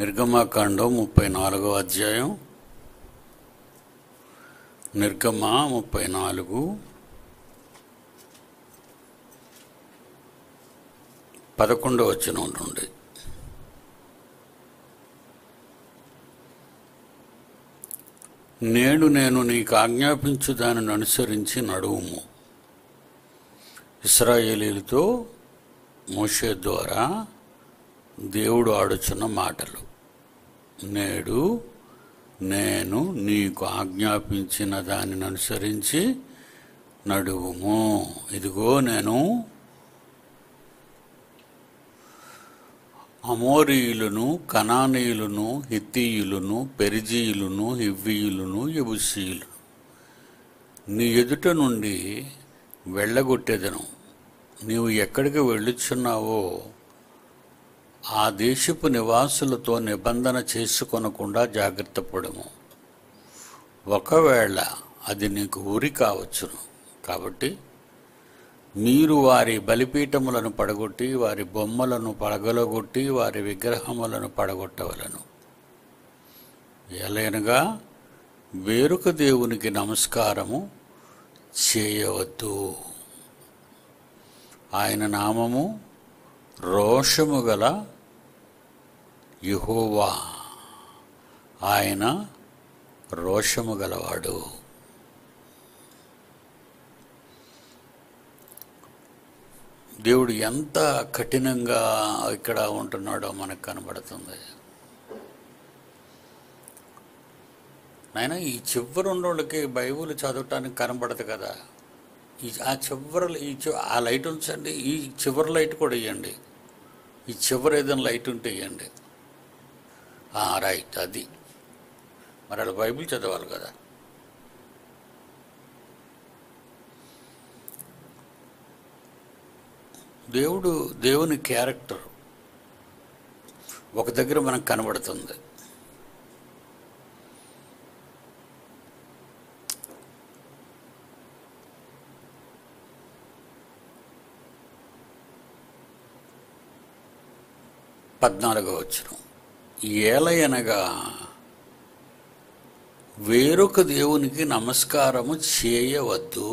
నిర్గమాకాండం 34వ అధ్యాయం. నిర్గమ 34 11వ వచనం నుండి. నేను నీకు ఆజ్ఞాపించు దానిని అనుసరించి నడువుము. ఇశ్రాయేలీయులతో మోషే ద్వారా దేవుడు ఆడుచున్న మాటలు. నేను నీకు ఆజ్ఞాపించిన దానిని అనుసరించి నడువుము. ఇదిగో నేను అమోరీయులను, కనానీయులను, హిత్తీయులను, పెరిజీయులను, హివ్వీయులను, యెబూసీయులను నీ ఎదుట నుండి వెళ్ళగొట్టెదను. నీవు ఎక్కడికి వెళ్ళుచున్నావో ఆ దేశపు నివాసులతో నిబంధన చేసుకొనకుండా జాగ్రత్త పడము. ఒకవేళ అది నీకు ఊరి కావచ్చును. కాబట్టి మీరు వారి బలిపీఠములను పడగొట్టి, వారి బొమ్మలను పడగలగొట్టి, వారి విగ్రహములను పడగొట్టవలను. ఎలయనగా వేరొక దేవునికి నమస్కారము చేయవద్దు. ఆయన నామము రోషము గల యెహోవా. ఆయన రోషము గలవాడు. దేవుడు ఎంత కఠినంగా ఇక్కడ ఉంటున్నాడో మనకు కనబడుతుంది. నాయన, ఈ చివరి ఉన్నోళ్ళకి బైబిల్ చదవటానికి కనబడదు కదా. ఆ లైట్ ఉంచండి, ఈ చివరి లైట్ కూడా ఇవ్వండి, ఈ చివరి ఏదైనా లైట్ ఉంటే ఇవ్వండి. రైట్, అది మరి అలా బైబిల్ చదవాలి కదా. దేవుని క్యారెక్టర్ ఒక దగ్గర మనకు కనబడుతుంది. పద్నాలుగవ వచనం. ఏలయనగా వేరొక దేవునికి నమస్కారము చేయవద్దు.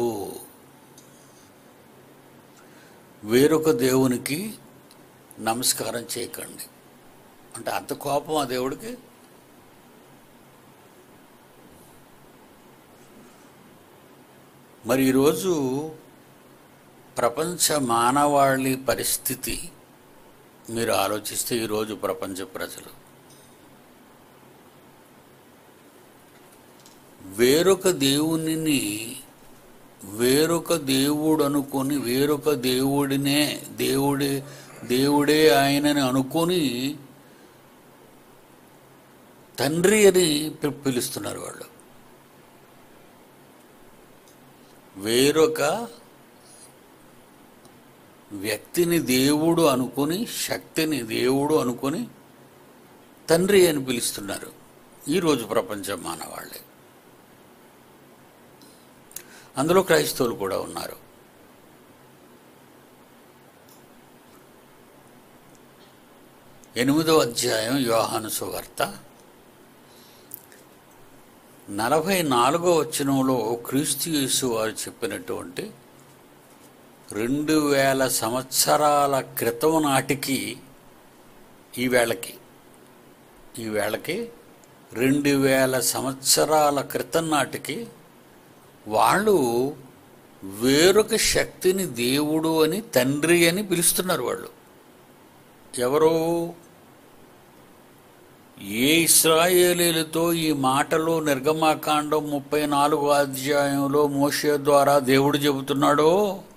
వేరొక దేవునికి నమస్కారం చేయకండి అంటే అంత కోపం ఆ దేవుడికి. మరి ఈరోజు ప్రపంచ మానవాళి పరిస్థితి మీరు ఆలోచిస్తే, ఈరోజు ప్రపంచ ప్రజలు వేరొక దేవునిని వేరొక దేవుడు అనుకొని, వేరొక దేవుడే ఆయనని అనుకొని తండ్రి అని పిలుస్తున్నారు వాళ్ళు. వేరొక వ్యక్తిని దేవుడు అనుకొని, శక్తిని దేవుడు అనుకొని తండ్రి అని పిలుస్తున్నారు ఈరోజు ప్రపంచం మానవాళ్ళే. అందులో క్రైస్తవులు కూడా ఉన్నారు. ఎనిమిదవ అధ్యాయం యోహాను సువార్త 44వ వచనంలో క్రీస్తు యేసు వారు చెప్పినటువంటి 2000 సంవత్సరాల క్రితం నాటికి ఈ వేళకి 2000 సంవత్సరాల క్రితం నాటికి వాళ్ళు వేరొక శక్తిని దేవుడు అని, తండ్రి అని పిలుస్తున్నారు. వాళ్ళు ఎవరు? ఏ ఇశ్రాయేలీయులతో ఈ మాటలు నిర్గమాకాండం 34వ అధ్యాయంలో మోషే ద్వారా దేవుడు చెబుతున్నాడో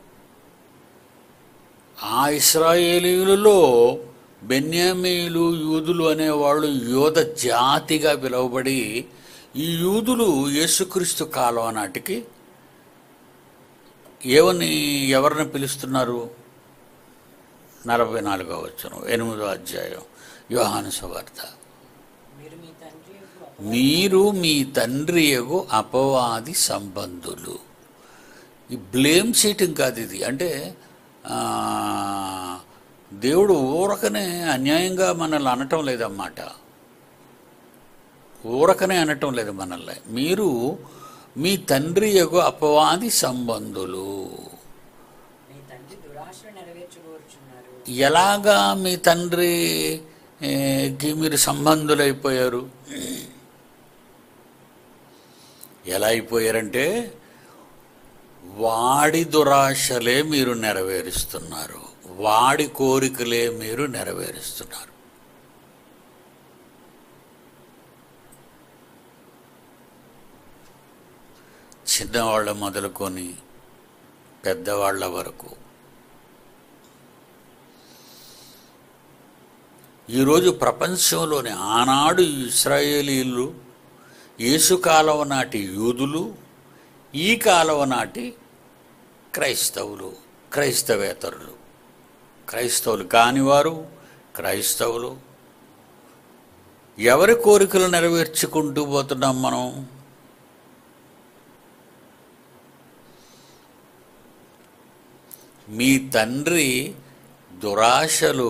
ఆ ఇశ్రాయేలీయులలో బెన్యామీయులు, యూదులు అనేవాళ్ళు యోధ జాతిగా పిలువబడి, ఈ యూదులు యేసుక్రీస్తు కాలం నాటికి ఎవరిని పిలుస్తున్నారు? 44వ వచనం 8వ అధ్యాయం యోహాను సువార్త. మీరు మీ తండ్రి యగు అపవాది సంబంధులు. ఈ బ్లేమ్ చేయటం కాదు ఇది. అంటే దేవుడు ఊరకనే అన్యాయంగా మనల్ని అనటం లేదన్నమాట. ఊరకనే అనటం లేదు మనల్ని. మీరు మీ తండ్రి యొక్క అపవాది సంబంధులు. ఎలాగా మీ తండ్రికి మీరు సంబంధులైపోయారు? ఎలా అయిపోయారంటే వాడి దురాశలే మీరు నెరవేరుస్తున్నారు, వాడి కోరికలే మీరు నెరవేరుస్తున్నారు. చిన్నవాళ్ళ మొదలుకొని పెద్దవాళ్ళ వరకు. ఈరోజు ప్రపంచంలోని ఆనాడు ఇశ్రాయేలీలు, యేసు కాలం నాటి యూదులు, ఈ కాలం నాటి క్రైస్తవులు, క్రైస్తవేతరులు, క్రైస్తవులు కానివారు, క్రైస్తవులు, ఎవరి కోరికలు నెరవేర్చుకుంటూ పోతున్నాం మనం? మీ తండ్రి దురాశలు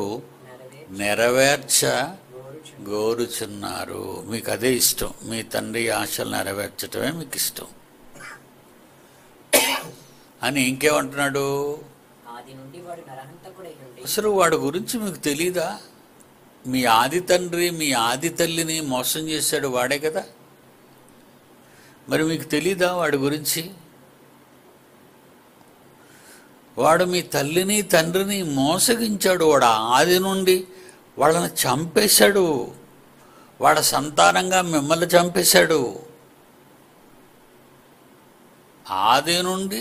నెరవేర్చగోరుచున్నారు. మీకు అదే ఇష్టం, మీ తండ్రి ఆశలు నెరవేర్చటమే మీకు ఇష్టం అని. ఇంకేమంటున్నాడు? అసలు వాడి గురించి మీకు తెలీదా? మీ ఆది తండ్రి, మీ ఆది తల్లిని మోసం చేశాడు వాడే కదా. మరి మీకు తెలీదా వాడి గురించి? వాడు మీ తల్లిని తండ్రిని మోసగించాడు. వాడు ఆది నుండి వాళ్ళని చంపేశాడు. వాడి సంతానంగా మిమ్మల్ని చంపేశాడు. ఆది నుండి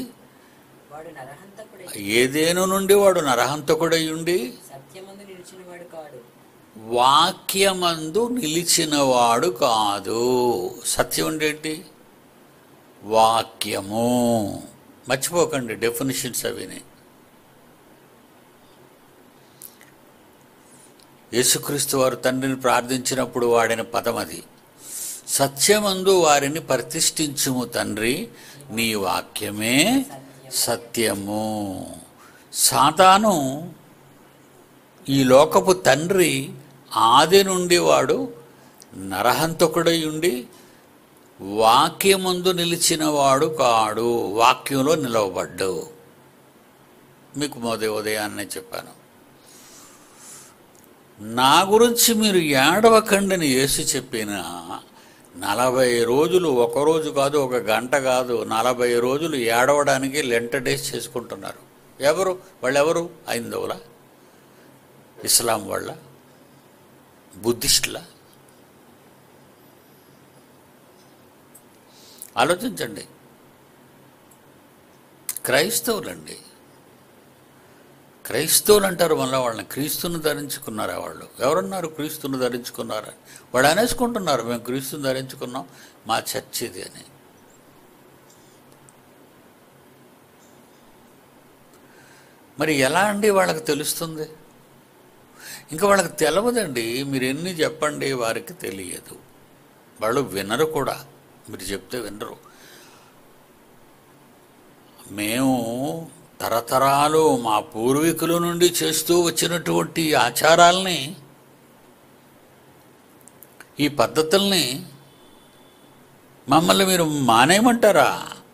ఏదేను నుండి వాడు నరహంతకుడై ఉండి వాక్యమందు నిలిచినవాడు కాదు. సత్యం అంటే ఏంటి? వాక్యము. మర్చిపోకండి డెఫినిషన్స్ అవిని. యేసుక్రీస్తు వారు తండ్రిని ప్రార్థించినప్పుడు వాడిన పదం అది. సత్యమందు వారిని ప్రతిష్ఠించుము తండ్రి, నీ వాక్యమే సత్యము. సాతాను ఈ లోకపు తండ్రి ఆది నుండి వాడు నరహంతకుడై ఉండి వాక్యమందు నిలిచినవాడు కాడు, వాక్యంలో నిలవబడ్డు. మీకు ఉదయాన్నే చెప్పాను. నా గురించి మీరు ఏడవకండని యేసు చెప్పిన 40 రోజులు, ఒకరోజు కాదు, ఒక గంట కాదు, 40 రోజులు ఏడవడానికి లెంట డేస్ చేసుకుంటున్నారు. ఎవరు వాళ్ళెవరు? హైందవుల, ఇస్లాం వాళ్ళ, బుద్ధిస్టుల? ఆలోచించండి. క్రైస్తవులండి. క్రైస్తవులు అంటారు మళ్ళీ వాళ్ళని. క్రీస్తుని ధరించుకున్నారా వాళ్ళు? ఎవరన్నారు క్రీస్తుని ధరించుకున్నారా? వాడు అనేసుకుంటున్నారు మేము క్రీస్తుని ధరించుకున్నాం, మా చర్చ్ ఇది అని. మరి ఎలా అండి వాళ్ళకి తెలుస్తుంది? ఇంకా వాళ్ళకి తెలవదండి. మీరు ఎన్ని చెప్పండి వారికి తెలియదు. వాళ్ళు వినరు కూడా. మీరు చెప్తే వినరు. మేము తరతరాలు మా పూర్వీకుల నుండి చేస్తూ వచ్చినటువంటి ఆచారాల్ని, ఈ పద్ధతుల్ని మమ్మల్ని మీరు మానేయమంటారా?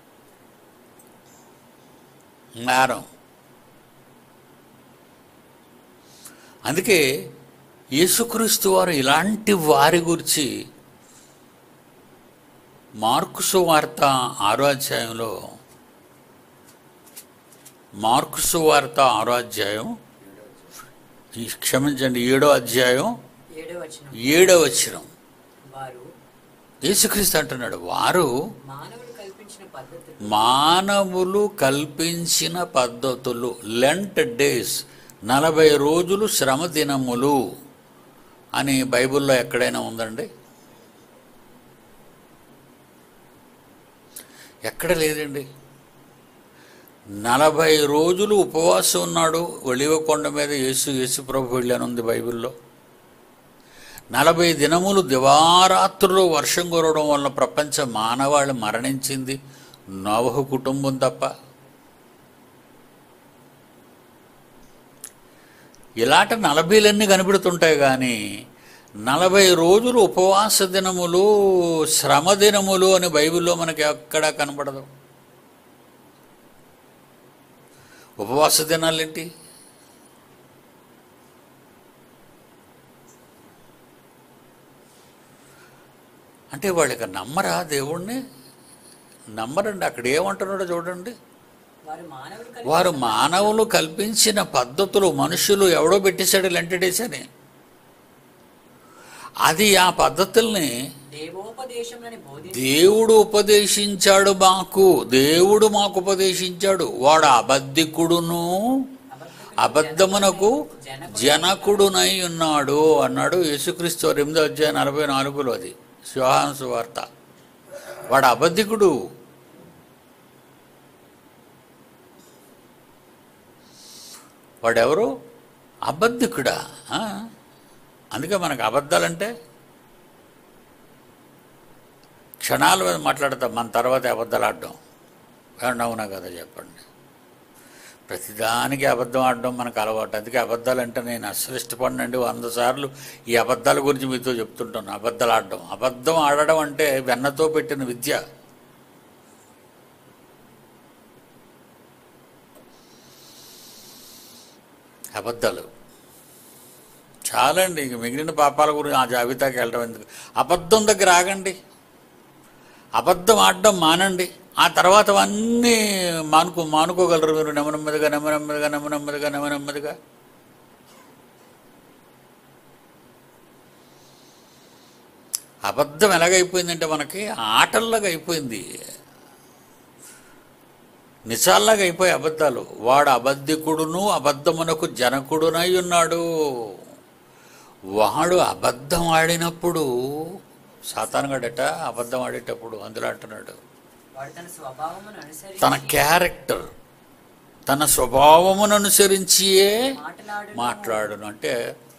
మారం. అందుకే యేసుక్రీస్తు వారు ఇలాంటి వారి గురించి మార్కు సువార్త 6వ అధ్యాయంలో, మార్కు సువార్త 6వ అధ్యాయం, క్షమించండి 7వ అధ్యాయం 7వ వచనం యేసుక్రీస్తు అంటున్నాడు, వారు మానవులు కల్పించిన పద్ధతులు, లెంట్ డేస్, 40 రోజులు శ్రమ దినములు అని బైబిల్లో ఎక్కడైనా ఉందండి? ఎక్కడ లేదండి. 40 రోజులు ఉపవాసం ఉన్నాడు ఒలివ కొండ మీద. యేసు ప్రభు వెళ్ళానుంది బైబిల్లో. 40 దినములు దివారాత్రులు వర్షం కురవడం వల్ల ప్రపంచ మానవాళి మరణించింది, నోవహు కుటుంబం తప్ప. ఇలాంటి 40లన్నీ కనిపెడుతుంటాయి కానీ 40 రోజులు ఉపవాస దినములు, శ్రమ దినములు అని బైబిల్లో మనకి ఎక్కడా కనపడదు. ఉపవాస దినాలేంటి? అంటే వాళ్ళకి నమ్మరా దేవుణ్ణి? నమ్మరండి. అక్కడ ఏమంటున్నాడో చూడండి. వారు మానవులు కల్పించిన పద్ధతులు, మనుషులు ఎవడో పెట్టేశాడు లెంట్ డేస్ అని. అది ఆ పద్ధతుల్ని దేవుడు ఉపదేశించాడు మాకు. దేవుడు మాకు ఉపదేశించాడు. వాడు అబద్ధికుడును అబద్ధమునకు జనకుడునై ఉన్నాడు అన్నాడు యేసుక్రీస్తు 8:44. అది యోహాను సువార్త. వాడు అబద్ధికుడు. వాడెవరు? అబద్ధికుడా? అందుకే మనకు అబద్ధాలంటే క్షణాల మీద మాట్లాడతాం, మన తర్వాత అబద్ధాలు ఆడడం. ఏమన్నా అవునా కదా చెప్పండి. ప్రతిదానికి అబద్ధం ఆడడం మనకు అలవాటు. అందుకే అబద్ధాలంటే నేను అస్సలు ఇష్టపడినండి. 100 సార్లు ఈ అబద్ధాల గురించి మీతో చెప్తుంటాను. అబద్ధాలు ఆడడం, అబద్ధం ఆడడం అంటే వెన్నతో పెట్టిన విద్య. అబద్ధాలు చాలండి. ఇంక మిగిలిన పాపాల గురించి ఆ జాబితాకి వెళ్ళడం ఎందుకు? అబద్ధం దగ్గర ఆగండి. అబద్ధం ఆడడం మానండి. ఆ తర్వాత అవన్నీ మానుకోగలరు మీరు. నెమ్మదిగా. అబద్ధం ఎలాగైపోయిందంటే మనకి ఆటల్లాగా అయిపోయింది, నిజాల్లాగా అయిపోయి అబద్ధాలు. వాడు అబద్ధికుడును అబద్ధమునకు జనకుడునై ఉన్నాడు. వాడు అబద్ధం ఆడినప్పుడు, సాతానుగాడట అబద్ధం ఆడేటప్పుడు అందులో అంటున్నాడు, తన క్యారెక్టర్, తన స్వభావమును అనుసరించియే మాట్లాడును. అంటే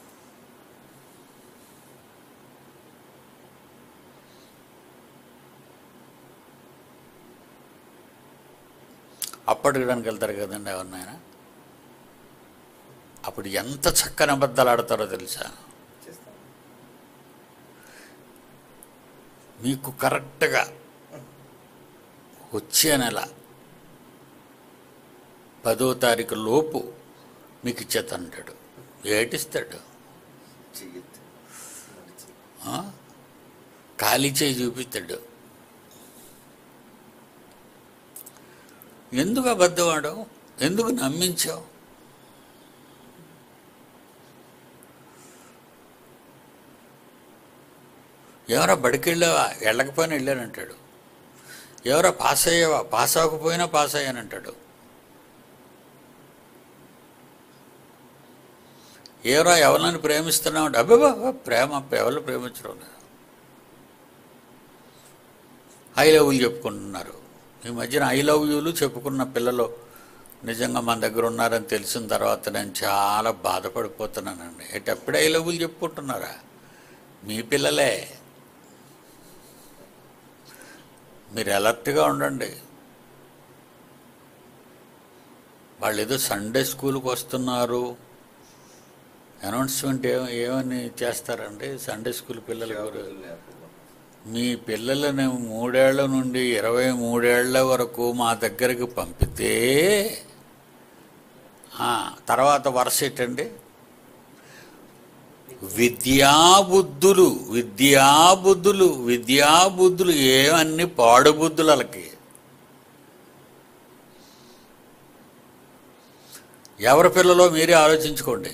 అప్పటికి వెళ్తారు కదండి ఎవరినైనా. అప్పుడు ఎంత చక్కని అబద్ధాలు ఆడతారో తెలుసా? మీకు కరెక్ట్గా వచ్చే నెల 10వ తారీఖు లోపు మీకు ఇచ్చేతంటాడు. ఏటిస్తాడు? ఖాళీ చేయి చూపిస్తాడు. ఎందుకు అబద్ధం ఆడావు? ఎందుకు నమ్మించావు? ఎవరో బడికెళ్ళావా? వెళ్ళకపోయినా వెళ్ళానంటాడు. ఎవరో పాస్ అయ్యావా? పాస్ అవ్వకపోయినా పాస్ అయ్యానంటాడు. ఎవరో ఎవరిని ప్రేమిస్తున్నావు? అబ్బాబా ప్రేమ ఎవరు ప్రేమించడం లేదు. ఐ లవ్ యూ చెప్పుకుంటున్నారు. ఈ మధ్యన ఐ లవ్ యూలు చెప్పుకున్న పిల్లలు నిజంగా మన దగ్గర ఉన్నారని తెలిసిన తర్వాత నేను చాలా బాధపడిపోతున్నానండి. ఎప్పుడు ఐ లవ్ యూలు చెప్పుకుంటున్నారా? మీ పిల్లలే. మీరు అలర్ట్గా ఉండండి. వాళ్ళు ఏదో సండే స్కూల్కి వస్తున్నారు అనౌన్స్మెంట్ ఏమని చేస్తారండి సండే స్కూల్ పిల్లలు. మీ పిల్లలని 3 ఏళ్ల నుండి 23 ఏళ్ల వరకు మా దగ్గరికి పంపితే తర్వాత వరుస ఏంటండి? విద్యాబుద్ధులు ఏమన్నీ పాడుబుద్ధులు వాళ్ళకి. ఎవరి పిల్లలో మీరే ఆలోచించుకోండి.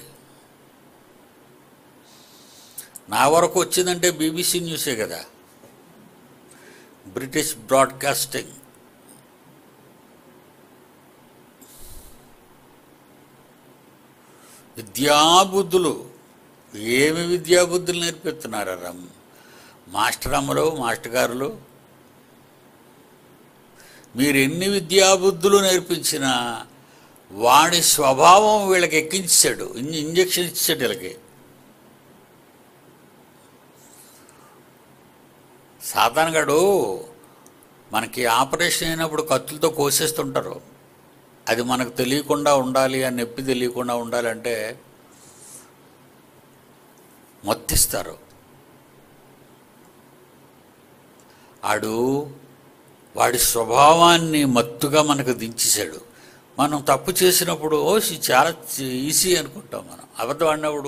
నా వరకు వచ్చిందంటే BBC న్యూసే కదా, బ్రిటిష్ బ్రాడ్కాస్టింగ్. విద్యాబుద్ధులు ఏమి విద్యాబుద్ధులు నేర్పిస్తున్నారా మాస్టర్ అమ్మలు, మాస్టర్ గారులు? మీరు ఎన్ని విద్యాబుద్ధులు నేర్పించినా వాడి స్వభావం వీళ్ళకి ఎక్కించాడు, ఇంజక్షన్ ఇచ్చాడు వీళ్ళకి. సాధారణగాడు మనకి ఆపరేషన్ అయినప్పుడు కత్తులతో కోసేస్తుంటారు. అది మనకు తెలియకుండా ఉండాలి, ఆ నొప్పి తెలియకుండా ఉండాలంటే మొత్తిస్తారు. ఆడు వాడి స్వభావాన్ని మత్తుగా మనకు దించేశాడు. మనం తప్పు చేసినప్పుడు చాలా ఈజీ అనుకుంటాం. మనం అబద్ధం ఆడినప్పుడు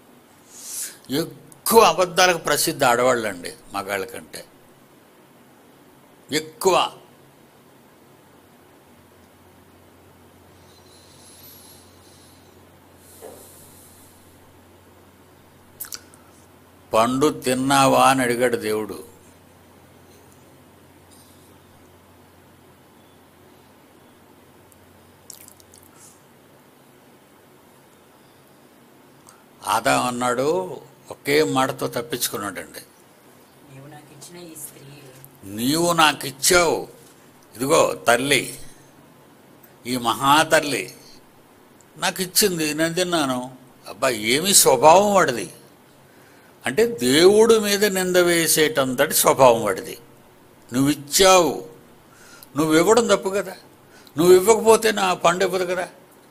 ఎక్కువ అబద్ధాలకు ప్రసిద్ధి ఆడవాళ్ళండి మగాళ్ళ కంటే ఎక్కువ. పండు తిన్నావా అని అడిగాడు దేవుడు. ఆదాం అన్నాడు, ఒకే మాటతో తప్పించుకున్నాడండి. నీవు నాకు ఇచ్చావు, ఇదిగో తల్లి, ఈ మహాతల్లి నాకు ఇచ్చింది, నేను తిన్నాను. అబ్బా, ఏమి స్వభావం వాడిది అంటే దేవుడి మీద నింద వేసేటంతటి స్వభావం వాడిది. నువ్వు ఇచ్చావు, నువ్వు ఇవ్వడం తప్పు కదా, నువ్వు ఇవ్వకపోతే నా పండు ఇవ్వదు కదా.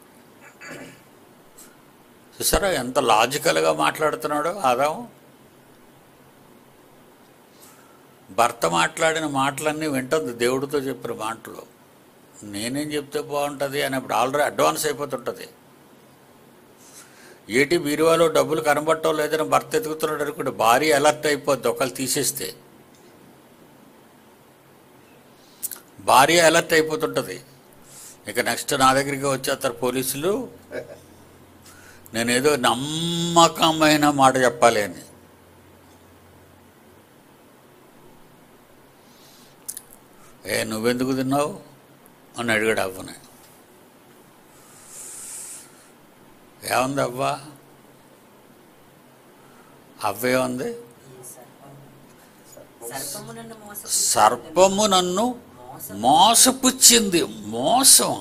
చూసారా ఎంత లాజికల్గా మాట్లాడుతున్నాడో ఆదాం. భర్త మాట్లాడిన మాటలన్నీ వింటుంది, దేవుడితో చెప్పిన మాటలు. నేనేం చెప్తే బాగుంటుంది అనేప్పుడు ఆల్రెడీ అడ్వాన్స్ అయిపోతుంటుంది. ఏటి బీరువాలో డబ్బులు కనబట్టం లేదని భర్త ఎదుగుతున్నాడు అనుకుంటే భార్య అలర్ట్ అయిపోద్ది. ఒకళ్ళు తీసేస్తే భార్య అలర్ట్ అయిపోతుంటుంది. ఇక నెక్స్ట్ నా దగ్గరికి వచ్చేస్తారు పోలీసులు, నేనేదో నమ్మకమైన మాట చెప్పాలి అని. నువ్వెందుకు తిన్నావు అని అడిగాడు అవ్వని. ఏముంది అవ్వ? అవ్వేముంది? సర్పము నన్ను మోసపుచ్చింది. మోసం.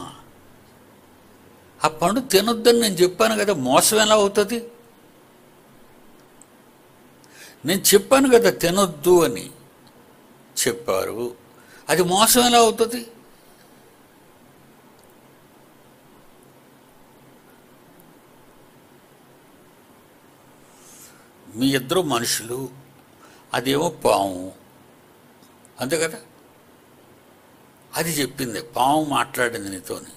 ఆ పండు తినొద్దని నేను చెప్పాను కదా, మోసం ఎలా అవుతుంది? నేను చెప్పాను కదా తినొద్దు అని చెప్పారు, అది మోసం ఎలా అవుతుంది? మీ ఇద్దరు మనుషులు, అదేమో పాము, అంతే కదా. అది చెప్పింది, పాము మాట్లాడింది నీతోని.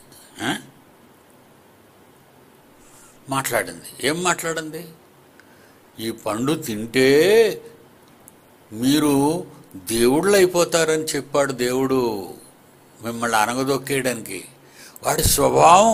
మాట్లాడింది. ఏం మాట్లాడింది? ఈ పండు తింటే మీరు దేవుళ్ళు అయిపోతారని చెప్పాడు దేవుడు, మిమ్మల్ని అనగదొక్కేయడానికి. వాడి స్వభావం.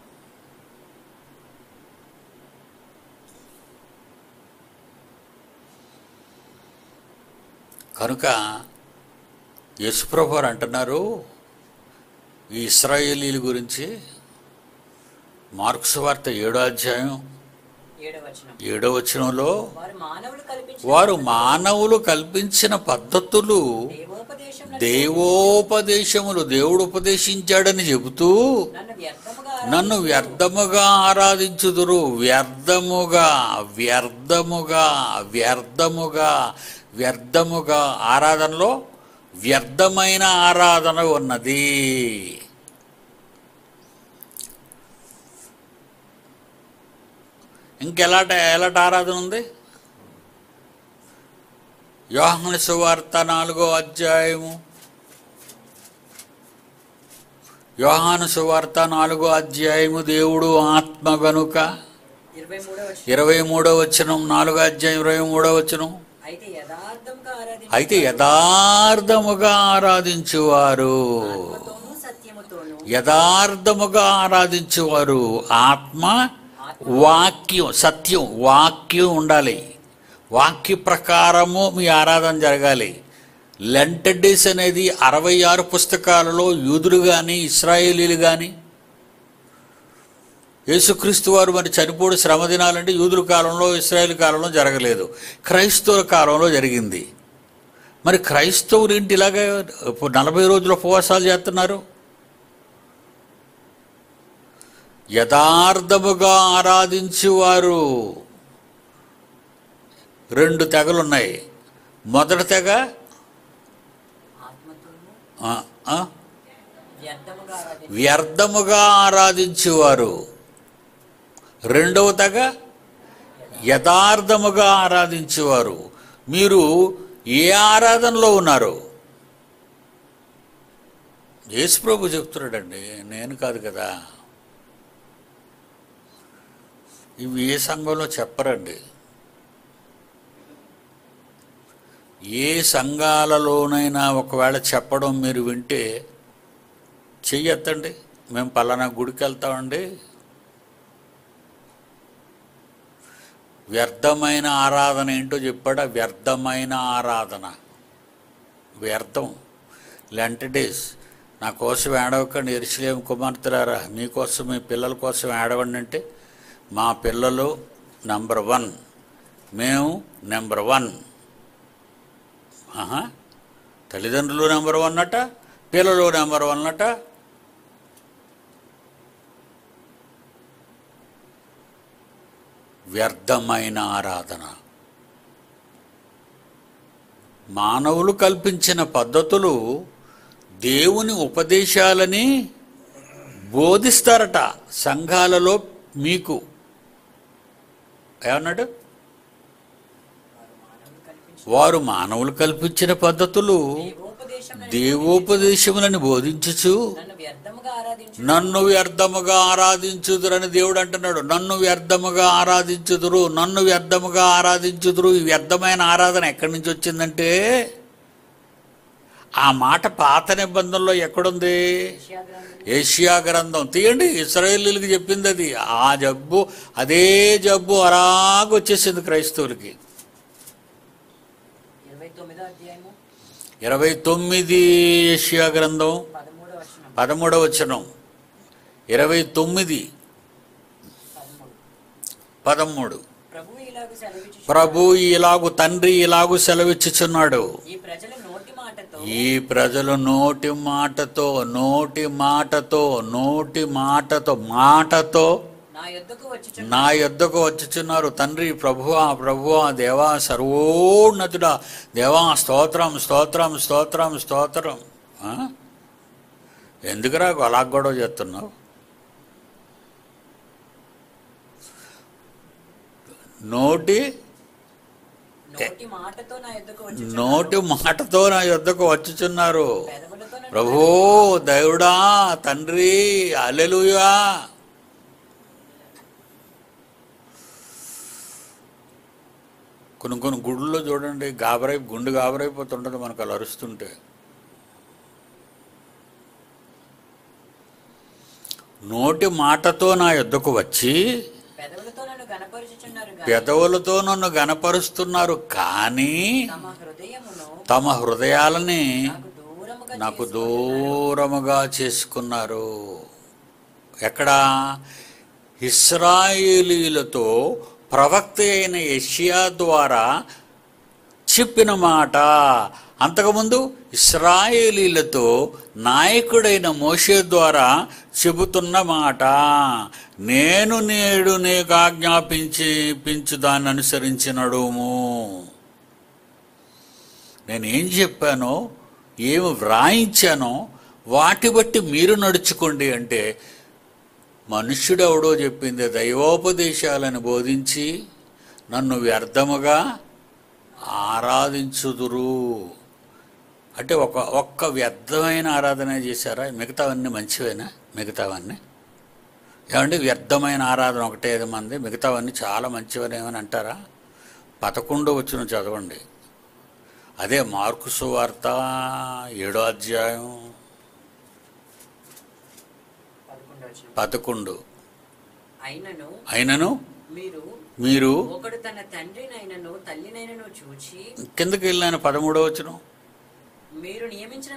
కనుక యేసుప్రభు వారు అంటున్నారు ఈ ఇశ్రాయేలీల గురించి, మార్కు సువార్త 7వ అధ్యాయం 7వ వచనంలో, వారు మానవులు కల్పించిన పద్ధతులు దేవోపదేశములు, దేవుడు ఉపదేశించాడని చెబుతూ నన్ను వ్యర్థముగా ఆరాధించుదురు. వ్యర్థముగా, వ్యర్థముగా, వ్యర్థముగా, వ్యర్థముగా. ఆరాధనలో వ్యర్థమైన ఆరాధన ఉన్నది. ఎలాంటి ఆరాధన ఉంది? యోహాను సువార్త 4వ అధ్యాయము, యోహాను సువార్త 4వ అధ్యాయము, దేవుడు ఆత్మ గనుక 23వ వచనం, 4వ అధ్యాయం 23వ వచనం, అయితే యథార్థముగా ఆరాధించువారు, యథార్థముగా ఆరాధించువారు, ఆత్మ వాక్యం, సత్యం, వాక్యం ఉండాలి. వాక్య ప్రకారము మీ ఆరాధన జరగాలి. లెంట్ డేస్ అనేది 66 పుస్తకాలలో యూదులు కానీ ఇశ్రాయేలీలు కానీ, యేసుక్రీస్తు వారు మరి చనిపోడు శ్రమ దినాలంటే యూదుల కాలంలో ఇశ్రాయేల్ కాలంలో జరగలేదు, క్రైస్తవుల కాలంలో జరిగింది. మరి క్రైస్తవులు ఏంటి ఇలాగే 40 రోజుల ఉపవాసాలు చేస్తున్నారు? యథార్థముగా ఆరాధించువారు. 2 తెగలున్నాయి. మొదటి తెగ వ్యర్థముగా ఆరాధించువారు, రెండవ తెగ యథార్థముగా ఆరాధించేవారు. మీరు ఏ ఆరాధనలో ఉన్నారు? యేసుప్రభు చెప్తున్నాడండి, నేను కాదు కదా. ఇవి ఏ సంఘంలో చెప్పరండి. ఏ సంఘాలలోనైనా ఒకవేళ చెప్పడం మీరు వింటే చెయ్యొద్దండి, మేము పలానా గుడికి వెళ్తామండి. వ్యర్థమైన ఆరాధన ఏంటో చెప్పాడా? వ్యర్థమైన ఆరాధన, వ్యర్థం. లెంట్ డేస్ నా కోసం ఏడవకండి యెరూషలేము కుమార్తెలారా, మీకోసం మీ పిల్లల కోసం ఏడవండి అంటే, మా పిల్లలు నెంబర్ 1, మేము నెంబర్ 1. తల్లిదండ్రులు నెంబర్ 1 అట, పిల్లలు నెంబర్ 1 అట. వ్యర్థమైన ఆరాధన. మానవులు కల్పించిన పద్ధతులు దేవుని ఉపదేశాలని బోధిస్తారట సంఘాలలో. మీకు ఏమన్నాడు? వారు మానవులు కల్పించిన పద్ధతులు దేవోపదేశములను బోధించుచు నన్ను వ్యర్థముగా ఆరాధించుదురని దేవుడు అంటున్నాడు. నన్ను వ్యర్థముగా ఆరాధించుదురు, నన్ను వ్యర్థముగా ఆరాధించుదురు. ఈ వ్యర్థమైన ఆరాధన ఎక్కడి నుంచి వచ్చిందంటే, ఆ మాట పాత నిబంధనలో ఎక్కడుంది? యెషయా గ్రంథం తీయండి, ఇశ్రాయేలీయులకు చెప్పింది అది. ఆ జబ్బు, అదే జబ్బు అలాగొచ్చేసింది క్రైస్తవులకి. 29 యెషయా గ్రంథం 13వ వచనం. 29:13. ప్రభు ఇలాగు, తండ్రి ఇలాగు సెలవిచ్చుచున్నాడు, ఈ ప్రజలు నోటి మాటతో నా యొద్దకు వచ్చుచున్నారు. తండ్రి, ప్రభువా దేవా, సర్వోన్నతుడా, దేవా, స్తోత్రం స్తోత్రం స్తోత్రం స్తోత్రం. ఎందుకురా అలా గొడవ చేస్తున్నావు? నోటి మాటతో నా యొద్దకు వచ్చుచున్నారు. ప్రభు, దేవుడా, తండ్రి, హల్లెలూయా. కొన్ని గుడుల్లో చూడండి, గుండు గాబరైపోతుంటుంది మనకు అలా అరుస్తుంటే. నోటి మాటతో నా యొద్దకు వచ్చి పెదవులతో నన్ను గనపరుస్తున్నారు, కానీ తమ హృదయాలని నాకు దూరముగా చేసుకున్నారు. ఎక్కడా? ఇశ్రాయేలీయులతో ప్రవక్త అయిన యెషయా ద్వారా చెప్పిన మాట. అంతకుముందు ఇశ్రాయేలీయులతో నాయకుడైన మోషే ద్వారా చెబుతున్న మాట. నేను నేడు నీకు ఆజ్ఞాపించు దాన్ని అనుసరించి నడుము. నేనేం చెప్పానో, ఏమి వ్రాయించానో వాటి బట్టి మీరు నడుచుకోండి అంటే, మనుష్యుడెవడో చెప్పింది దైవోపదేశాలను బోధించి నన్ను వ్యర్థముగా ఆరాధించుదురు అంటే ఒక్క వ్యర్థమైన ఆరాధన చేశారా? మిగతావన్నీ మంచివేనా? మిగతావన్నీ ఏమండి? వ్యర్థమైన ఆరాధన ఒకటే 5 మంది, మిగతావన్నీ చాలా మంచివని ఏమని అంటారా? 11వ వచనం చదవండి. అదే మార్కు సువార్త 7వ అధ్యాయం 11. అయినను మీరు ఒకడు తన తండ్రినైనను తల్లినైనను చూచి, కిందకి వెళ్ళిన 13వ వచనం, మీరు నియమించిన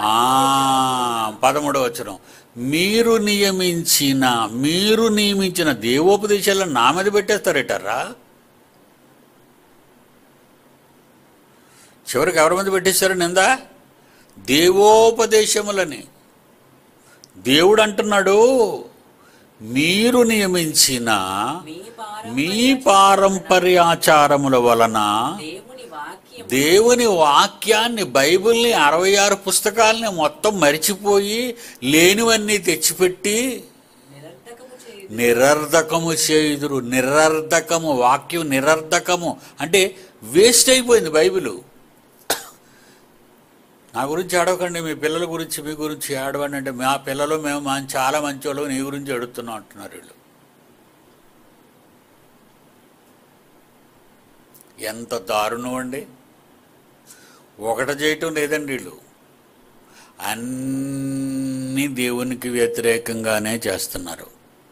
13వ వచనం, మీరు నియమించిన దేవోపదేశాలను నా మీద పెట్టేస్తారేటారా? చివరికి ఎవరి మీద పెట్టేశారు నింద? దేవోపదేశములని. దేవుడు అంటున్నాడు, మీరు నియమించిన మీ పారంపర్యాచారముల వలన దేవుని వాక్యాన్ని, బైబిల్ని, 66 పుస్తకాలని మొత్తం మరిచిపోయి లేనివన్నీ తెచ్చిపెట్టి నిరర్ధకము చేయుదురు. నిరర్ధకము, వాక్యం నిరర్ధకము అంటే వేస్ట్ అయిపోయింది బైబిలు. నా గురించి ఏడవకండి, మీ పిల్లల గురించి మీ గురించి ఏడవండి అంటే మా పిల్లలు మేము చాలా మంచోళ్ళు, నీ గురించి ఎడుతున్నాం అంటున్నారు వీళ్ళు. ఎంత దారుణం అండి. ఒకటి చేయటం లేదండి, వీళ్ళు అన్నీ దేవునికి వ్యతిరేకంగానే చేస్తున్నారు.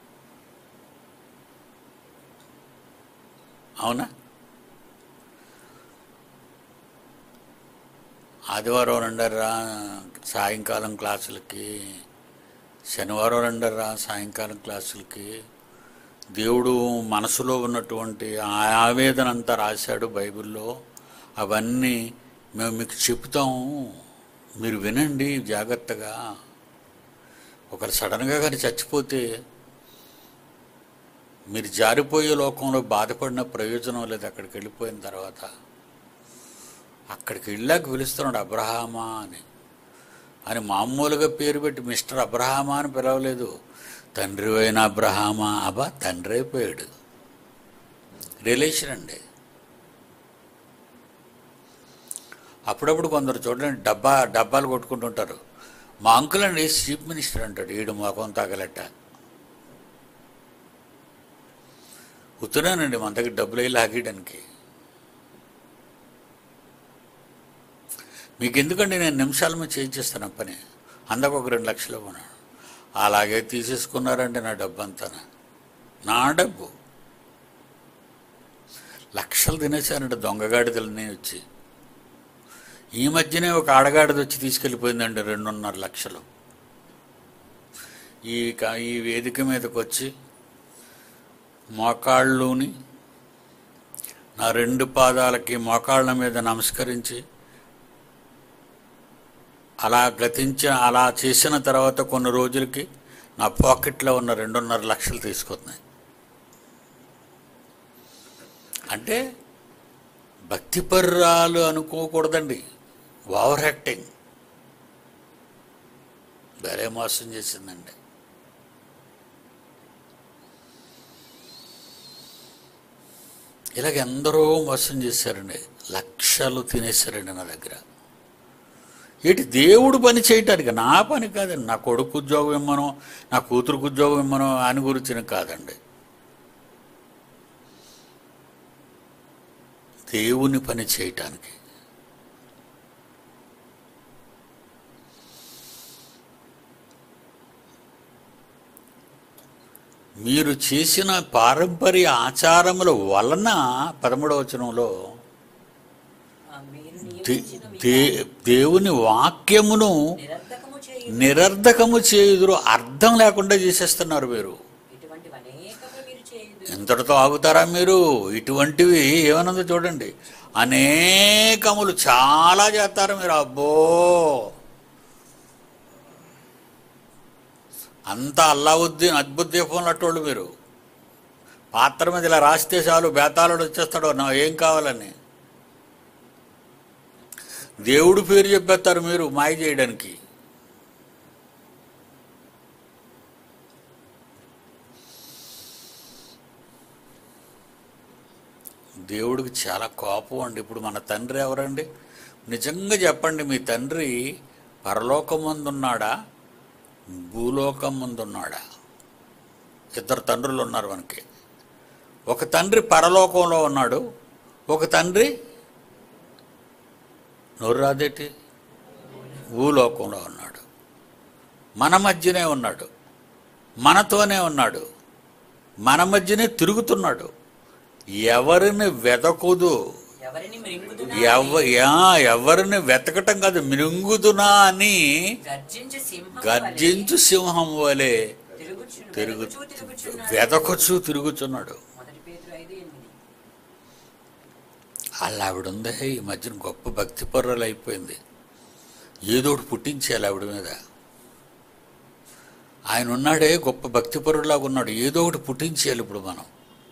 అవునా? ఆదివారం రండర్రా సాయంకాలం క్లాసులకి, శనివారం రండర్రా సాయంకాలం క్లాసులకి. దేవుడు మనసులో ఉన్నటువంటి ఆవేదన అంతా రాశాడు బైబిల్లో. అవన్నీ మేము మీకు చెప్తాము, మీరు వినండి జాగ్రత్తగా. ఒకరు సడన్గా కానీ చచ్చిపోతే మీరు జారిపోయే లోకంలో బాధపడిన ప్రయోజనం లేదు. అక్కడికి వెళ్ళిపోయిన తర్వాత అక్కడికి వెళ్ళాక పిలుస్తున్నాడు అబ్రహామా అని మామూలుగా పేరు పెట్టి మిస్టర్ అబ్రహామా అని పిలవలేదు. తండ్రి అయిన అబ్రహామా, అబ్బా తండ్రి అయిపోయాడు. రిలేషన్ అండి. అప్పుడప్పుడు కొందరు చూడండి డబ్బాలు కొట్టుకుంటుంటారు. మా అంకుల్ అండి చీఫ్ మినిస్టర్ అంటాడు, ఈడు మొఖం తగలట. ఉత్తరానండి మన దగ్గర డబ్బులు అయ్యి లాగేయడానికి. మీకు ఎందుకండి, నేను నిమిషాల మీద చేయించేస్తాను పని. అందకు ఒక 2 లక్షలు కొన్నాడు. అలాగే తీసేసుకున్నారండి నా డబ్బు అంతా. నా డబ్బు లక్షలు తినేశానండి దొంగగాడిదలనే వచ్చి. ఈ మధ్యనే ఒక ఆడగాడిది వచ్చి తీసుకెళ్ళిపోయిందండి 2.5 లక్షలు. ఈ వేదిక మీదకి వచ్చి మోకాళ్ళుని నా 2 పాదాలకి మోకాళ్ళ మీద నమస్కరించి అలా చేసిన తర్వాత కొన్ని రోజులకి నా పాకెట్లో ఉన్న 2.5 లక్షలు తీసుకొస్తున్నాయి. అంటే భక్తిపర్రాలు అనుకోకూడదండి, ఓవర్ యాక్టింగ్. భలే మోసం చేసిందండి. ఇలాగ ఎందరో మోసం చేశారండి, లక్షలు తినేశారండి నా దగ్గర. ఏంటి దేవుడు పని చేయటానికి, నా పని కాదండి. నా కొడుకు ఉద్యోగం ఇమ్మనో నా కూతురుకు ఉద్యోగం ఇమ్మనో అని గురించి కాదండి. దేవుని పని చేయటానికి. మీరు చేసిన పారంపర్య ఆచారముల వలన 13వ వచనంలో దేవుని వాక్యమును నిరర్ధకము చేయుదురు, అర్థం లేకుండా చేసేస్తున్నారు మీరు. ఇంతటితో ఆగుతారా మీరు? ఇటువంటివి ఏమన్నదో చూడండి, అనేకములు చాలా చేస్తారు మీరు. అబ్బో, అంతా అల్లావుద్దీన్ అద్భుత దీపంలో అట్టోళ్ళు మీరు. పాత్ర మీద ఇలా రాస్తే చాలు బేతాళుడు వచ్చేస్తాడు నా ఏం కావాలని. దేవుడు పేరు చెప్పేస్తారు మీరు మాయ చేయడానికి. దేవుడికి చాలా కోపం అండి. ఇప్పుడు మన తండ్రి ఎవరండి? నిజంగా చెప్పండి, మీ తండ్రి పరలోకం ముందున్నాడా భూలోకం ముందున్నాడా? 2 తండ్రులు ఉన్నారు మనకి. ఒక తండ్రి పరలోకంలో ఉన్నాడు, ఒక తండ్రి నోరు రాదేటి భూలోకంలో ఉన్నాడు. మన మధ్యనే ఉన్నాడు, మనతోనే ఉన్నాడు, మన మధ్యనే తిరుగుతున్నాడు. ఎవరిని వెతకుదు, ఎవరిని వెతకటం కాదు, మృంగుదునా అని గర్జించు సింహం వలె వెతకొచ్చు తిరుగుతున్నాడు. అలా ఆవిడ ఉందే ఈ మధ్యన గొప్ప భక్తి పర్రాలు అయిపోయింది. ఏదోటి పుట్టించేయాలి ఆవిడ మీద. ఆయన ఉన్నాడే గొప్ప భక్తి పరులాగా ఉన్నాడు, ఏదో ఒకటి పుట్టించేయాలి ఇప్పుడు మనం.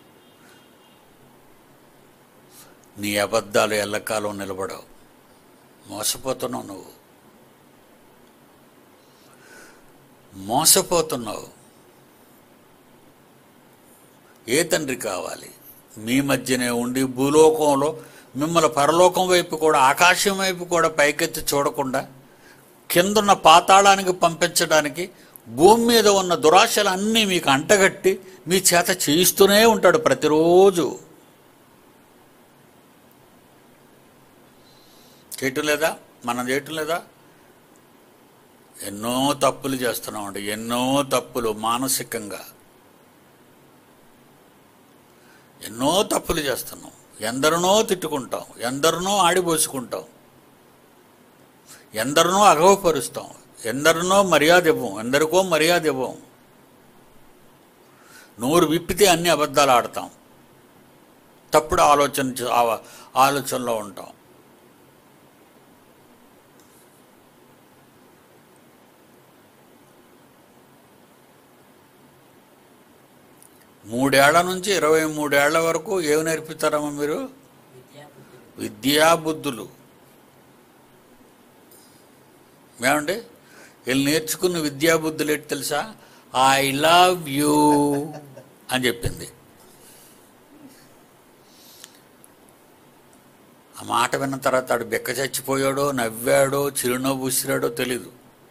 నీ అబద్ధాలు ఎల్లకాలం నిలబడవు, మోసపోతున్నావు, నువ్వు మోసపోతున్నావు. ఏ తండ్రి కావాలి? మీ మధ్యనే ఉండి భూలోకంలో మిమ్మల్ని పరలోకం వైపు కూడా ఆకాశం వైపు కూడా పైకెత్తి చూడకుండా కిందున్న పాతాళానికి పంపించడానికి భూమి మీద ఉన్న దురాశలన్నీ మీకు అంటగట్టి మీ చేత చేయిస్తూనే ఉంటాడు ప్రతిరోజు. చేయటం లేదా? మనం చేయటం లేదా? ఎన్నో తప్పులు చేస్తున్నామండి, ఎన్నో తప్పులు మానసికంగా ఎన్నో తప్పులు చేస్తున్నాం. ఎందరినో తిట్టుకుంటాం, ఎందరినో ఆడిపోసుకుంటాం, ఎందరినో అగౌపరుస్తాం, ఎందరినో మర్యాద ఇవ్వం, ఎందరికో మర్యాద ఇవ్వం. నోరు విప్పితే అన్ని అబద్ధాలు ఆడతాం, తప్పుడు ఆలోచనలో ఉంటాం. మూడేళ్ల నుంచి 23 ఏళ్ల వరకు ఏమి నేర్పుతారమ్మా మీరు? విద్యాబుద్ధులు. ఏమండి వీళ్ళు నేర్చుకున్న విద్యాబుద్ధులు ఏంటి తెలుసా? ఐ లవ్ యూ అని చెప్పింది. ఆ మాట విన్న తర్వాత ఆడు బెక్క చచ్చిపోయాడో, నవ్వాడో, చిరునవ్వు విసిరాడో తెలీదు.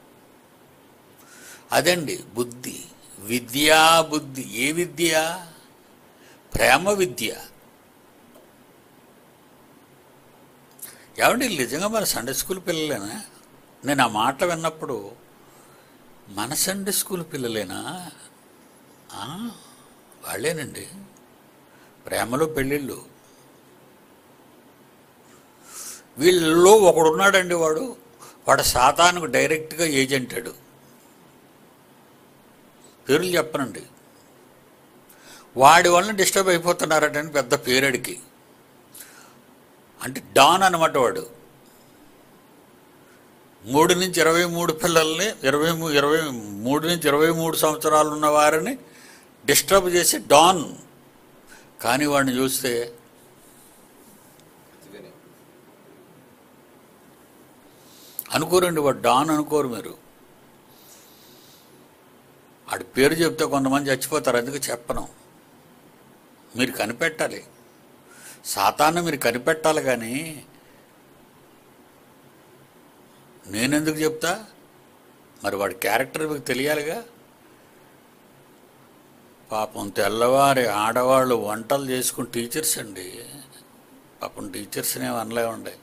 అదండి బుద్ధి, విద్యా బుద్ధి. ఏ విద్య? ప్రేమ విద్య. ఏమండి నిజంగా మన సండే స్కూల్ పిల్లలేనా? నేను ఆ మాట విన్నప్పుడు మన సండే స్కూల్ పిల్లలేనా? వాళ్ళేనండి ప్రేమలో పెళ్ళిళ్ళు. వీళ్ళలో ఒకడున్నాడండి, వాడు సాతానుకు డైరెక్ట్గా ఏజెంటాడు. పేర్లు చెప్పనండి. వాడి వలన డిస్టర్బ్ అయిపోతున్నారటని పెద్ద పేరడికి. అంటే డాన్ అనమాట వాడు. 3 నుంచి 23 పిల్లల్ని 23 నుంచి 23 సంవత్సరాలు ఉన్న వారిని డిస్టర్బ్ చేసి డాన్. కానీ వాడిని చూస్తే అనుకోరండి, వాడు డాన్ అనుకోరు మీరు. వాడి పేరు చెప్తే కొంతమంది చచ్చిపోతారు, అందుకు చెప్పను. మీరు కనిపెట్టాలి, సాతాన్ని మీరు కనిపెట్టాలి. కానీ నేనెందుకు చెప్తా? మరి వాడి క్యారెక్టర్ మీకు తెలియాలిగా. పాపం తెల్లవారి ఆడవాళ్ళు వంటలు చేసుకుని టీచర్స్ అండి. పాపం టీచర్స్ని ఏమి అనలేమండి.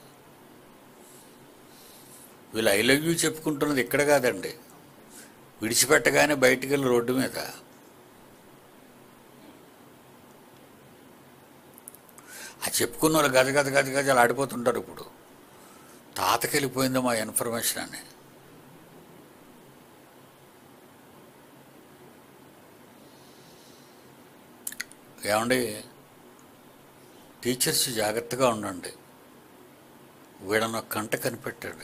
వీళ్ళు ఐ లవ్ యూ చెప్పుకుంటున్నది ఇక్కడ కాదండి, విడిచిపెట్టగానే బయటికి వెళ్ళి రోడ్డు మీద. ఆ చెప్పుకున్న వాళ్ళు గజ ఆడిపోతుంటారు. ఇప్పుడు తాతకి వెళ్ళిపోయిందో మా ఇన్ఫర్మేషన్ అని. ఏమండి టీచర్స్ జాగ్రత్తగా ఉండండి. వీళ్ళని కంట కనిపెట్టండి.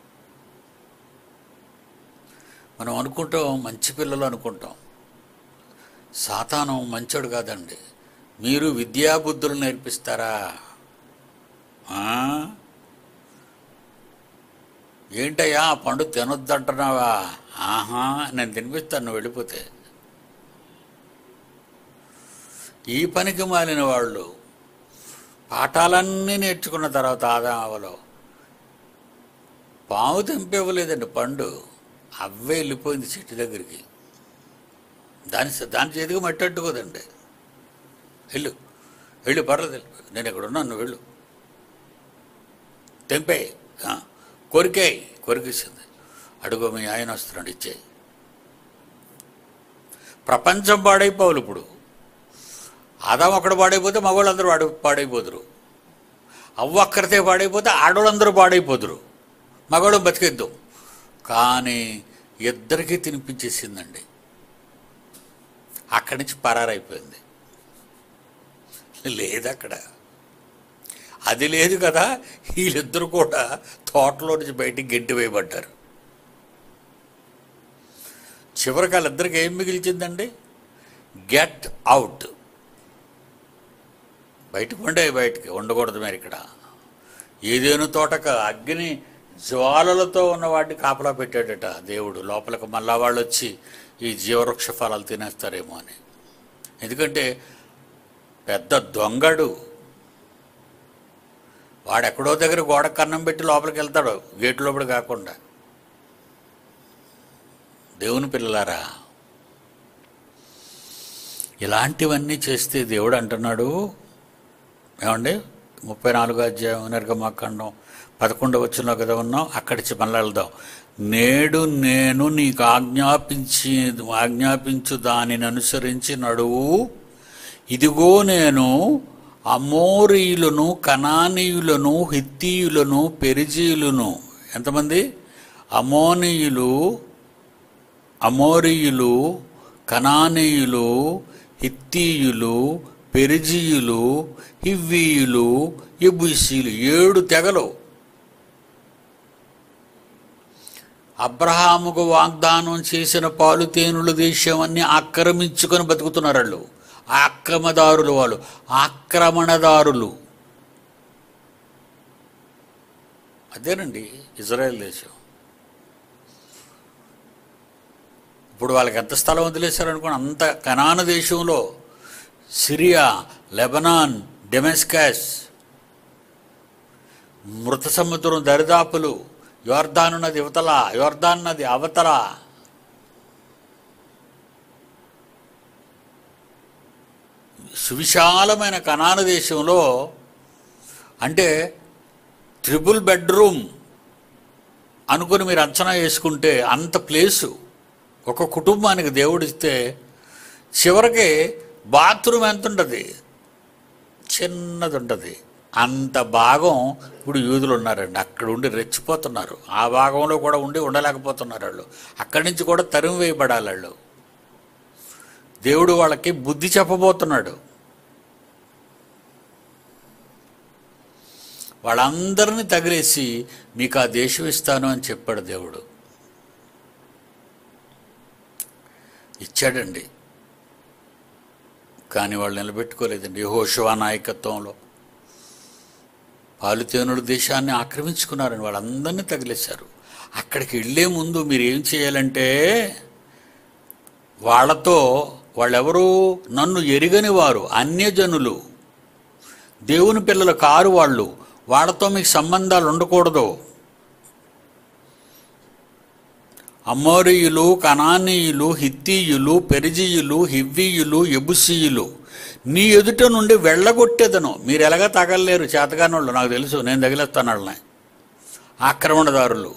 మనం అనుకుంటాం మంచి పిల్లలు అనుకుంటాం. సాతానం మంచోడు కాదండి. మీరు విద్యాబుద్ధులు నేర్పిస్తారా? ఏంటయ్యా పండు తినొద్దంటున్నావా? నేను తినిపిస్తాను నువ్వు వెళ్ళిపోతే. ఈ పనికి మాలిన వాళ్ళు పాఠాలన్నీ నేర్చుకున్న తర్వాత ఆదామలో పాము తెంపివ్వలేదండి పండు, అవే వెళ్ళిపోయింది చెట్టు దగ్గరికి. దాని చేతికి మట్టట్టుకోదండి. వెళ్ళు పర్లేదు, నేను ఇక్కడ ఉన్నాను, నువ్వు వెళ్ళు, తెంపే కొరికేసింది. అడుగు మీ ఆయన వస్తున్నాడు, ఇచ్చేయి. ప్రపంచం పాడైపోవాలి ఇప్పుడు. ఆదాం ఒక్కడు పాడైపోతే మగవాళ్ళందరూ పాడైపోదురు. అవ్వ ఒక్కరితే పాడైపోతే ఆడవాళ్ళందరూ పాడైపోదురు. మగవాడు బతికేద్దాం. కానీ ఇద్దరికీ తినిపించేసిందండి. అక్కడి నుంచి పరారైపోయింది. లేదు అక్కడ, అది లేదు కదా. వీళ్ళిద్దరూ కూడా తోటలో నుంచి బయటికి గెంటి వేయబడ్డారు. చివరికి వాళ్ళిద్దరికి ఏం మిగిల్చిందండి? Get out. బయటికి ఉండకూడదు. మరి ఇక్కడ ఏదేను తోటక అగ్ని జ్వాలలతో ఉన్న వాటిని కాపలా పెట్టాడట దేవుడు. లోపలికి మళ్ళా వాళ్ళు వచ్చి ఈ జీవవృక్ష ఫలాలు తినేస్తారేమో అని. ఎందుకంటే పెద్ద దొంగడు వాడు. ఎక్కడో దగ్గర గోడ కన్నం పెట్టి లోపలికి వెళ్తాడు, గేటు లోపల కాకుండా. దేవుని పిల్లలారా, ఇలాంటివన్నీ చేస్తే దేవుడు అంటున్నాడు ఏమండి, 34వ అధ్యాయం నిర్గమాకాండం 11వ వచనంలో కదా ఉన్నాం, అక్కడి మళ్ళీ వెళ్దాం. నేడు నేను నీకు ఆజ్ఞాపించు దానిని అనుసరించి నడువు. ఇదిగో నేను అమోరీయులను, కనానీయులను, హిత్తీయులను, పెరిజీయులను, ఎంతమంది? అమోరీయులు, కనానీయులు, హిత్తీయులు, పెరిజీయులు, హివ్వీయులు, యెబూసీయులు, 7 తెగలు అబ్రహాముకు వాగ్దానం చేసిన పాలుతేనుల దేశాన్ని ఆక్రమించుకొని బతుకుతున్నారు వాళ్ళు. ఆక్రమదారులు, వాళ్ళు ఆక్రమణదారులు. అదేనండి ఇజ్రాయెల్ దేశం. ఇప్పుడు వాళ్ళకి ఎంత స్థలం వదిలేశారనుకోండి, అంత కనాను దేశంలో సిరియా, లెబనాన్, డెమస్కస్, మృత సముద్రం దరిదాపులు, యోర్దాను నది యువతల, యోర్దాను నది అవతల, సువిశాలమైన కనాను దేశంలో, అంటే 3 బెడ్రూమ్ అనుకుని మీరు అంచనా వేసుకుంటే అంత ప్లేసు ఒక కుటుంబానికి దేవుడిస్తే చివరికి బాత్రూమ్ ఎంత ఉంటుంది? చిన్నది ఉంటుంది. అంత భాగం ఇప్పుడు యూదులు ఉన్నారండి, అక్కడ ఉండి రెచ్చిపోతున్నారు. ఆ భాగంలో కూడా ఉండి ఉండలేకపోతున్నారు వాళ్ళు. అక్కడి నుంచి కూడా తరిమి వేయబడాలి వాళ్ళు. దేవుడు వాళ్ళకి బుద్ధి చెప్పబోతున్నాడు. వాళ్ళందరినీ తగిలేసి మీకు ఆ దేశం ఇస్తాను అని చెప్పాడు దేవుడు. ఇచ్చాడండి, కానీ వాళ్ళు నిలబెట్టుకోలేదండి. యెహోషువ నాయకత్వంలో పాలుతేనుల దేశాన్ని ఆక్రమించుకున్నారని వాళ్ళందరినీ తగిలేశారు. అక్కడికి వెళ్ళే ముందు మీరు ఏం చేయాలంటే, వాళ్ళతో, వాళ్ళెవరు? నన్ను ఎరిగని వారు, అన్యజనులు, దేవుని పిల్లల కారు వాళ్ళు, వాళ్ళతో మీకు సంబంధాలు ఉండకూడదు. అమోరీయులు, కనానీయులు, హిత్తీయులు, పెరిజీయులు, హివ్వీయులు, యెబూసీయులు నీ ఎదుట నుండి వెళ్ళగొట్టేదను. మీరు ఎలాగా తగలలేరు, చేతగానోళ్ళు, నాకు తెలుసు, నేను తగిలేస్తాను వాళ్ళని. ఆక్రమణదారులు.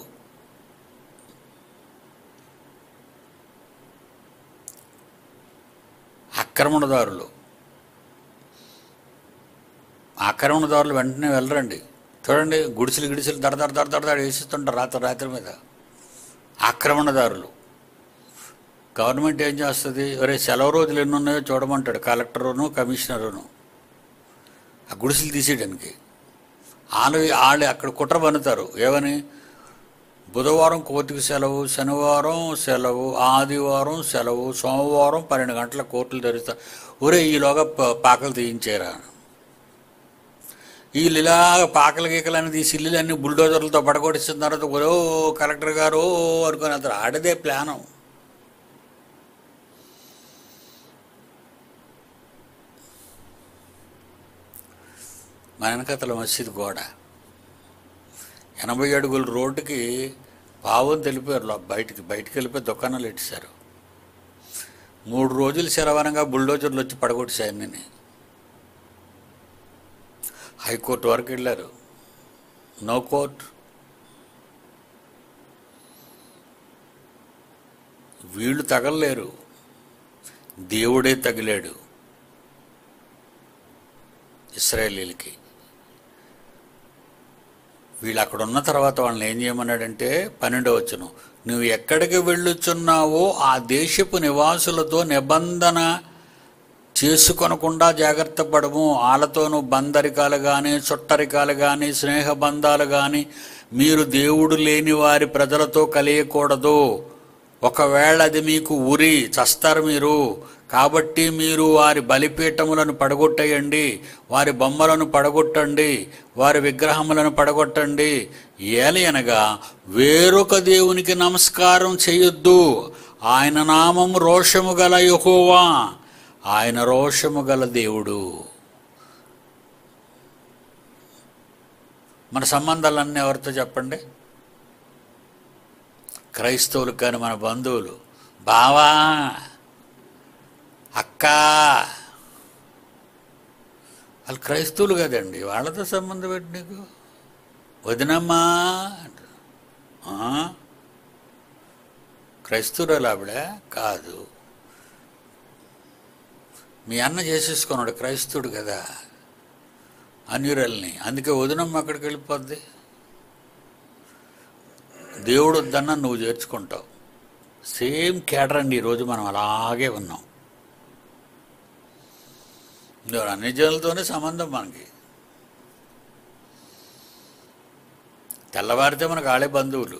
ఆక్రమణదారులు వెంటనే వెళ్ళరండి. చూడండి, గుడిసెలు దడ వేసిస్తుంటారు రాత్రి మీద. ఆక్రమణదారులు. గవర్నమెంట్ ఏం చేస్తుంది? ఒరే సెలవు రోజులు ఎన్ని ఉన్నాయో చూడమంటాడు కలెక్టరును, కమిషనరును, ఆ గుడిసెలు తీసేయడానికి. వాళ్ళు అక్కడ కుట్ర పన్నుతారు. ఏమని? బుధవారం కోర్టుకి సెలవు, శనివారం సెలవు, ఆదివారం సెలవు, సోమవారం 12 గంటల కోర్టులు తెరుస్తారు. ఒరే ఈలోగా పాకలు తీయించారా? వీళ్ళు ఇలా పాకల గీకలని తీసి ఇల్లులన్నీ బుల్డోజర్లతో పడగొట్టిన తర్వాత ఓ కలెక్టర్ గారు అనుకుని అతను ఆడదే ప్లాను. మన వెనకతల మసీదు గోడ 80 అడుగుల రోడ్డుకి పావం తెలిపారు. బయటికి వెళ్ళిపోయి దుకాణాలు ఇచ్చేశారు. 3 రోజులు శరవనంగా బుల్డోజర్లు వచ్చి పడగొట్టేశారు అన్నీ. హైకోర్టు వరకు వెళ్ళారు, నో కోర్ట్. వీళ్ళు తగలలేరు, దేవుడే తగిలాడు ఇశ్రాయేలీలకి. వీళ్ళు అక్కడ ఉన్న తర్వాత వాళ్ళని ఏం చేయమన్నాడంటే 12వ వచనం, నువ్వు ఎక్కడికి వెళ్ళుచున్నావో ఆ దేశపు నివాసులతో నిబంధన చేసుకొనకుండా జాగ్రత్త పడము. వాళ్ళతోనూ బందరికాలు కానీ, చుట్టరికాలు కానీ, స్నేహబంధాలు కానీ మీరు దేవుడు లేని వారి ప్రజలతో కలియకూడదు. ఒకవేళ అది మీకు ఉరి, చస్తారు మీరు. కాబట్టి మీరు వారి బలిపీఠములను పడగొట్టేయండి, వారి బొమ్మలను పడగొట్టండి, వారి విగ్రహములను పడగొట్టండి. ఏలయనగా వేరొక దేవునికి నమస్కారం చేయొద్దు. ఆయన నామము రోషము గల యెహోవా, ఆయన రోషము గల దేవుడు. మన సంబంధాలన్నీ ఎవరితో చెప్పండి? క్రైస్తవులు కానీ, మన బంధువులు, బావా, అక్క, వాళ్ళు క్రైస్తవులు కదండి, వాళ్ళతో సంబంధం పెట్టి నీకు. వదినమ్మా అంటారు. క్రైస్తవురాలు ఆవిడ కాదు, మీ అన్న చేసేసుకున్నాడు, క్రైస్తవుడు కదా, అన్యురల్ని, అందుకే వదినమ్మ అక్కడికి వెళ్ళిపోద్ది. దేవుడు వద్దన్నా నువ్వు చేర్చుకుంటావు. సేమ్ కేటర్ అండి. ఈరోజు మనం అలాగే ఉన్నాం. అన్ని జనులతోనే సంబంధం మనకి. తెల్లవారితే మనకు ఆడే బంధువులు.